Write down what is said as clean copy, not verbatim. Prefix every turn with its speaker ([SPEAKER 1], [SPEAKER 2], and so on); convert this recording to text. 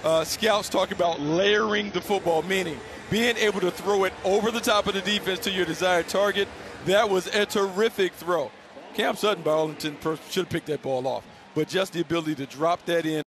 [SPEAKER 1] scouts talk about layering the football, meaning being able to throw it over the top of the defense to your desired target. That was a terrific throw. Cam Sutton, by all intents and purposes, should have picked that ball off. But just the ability to drop that in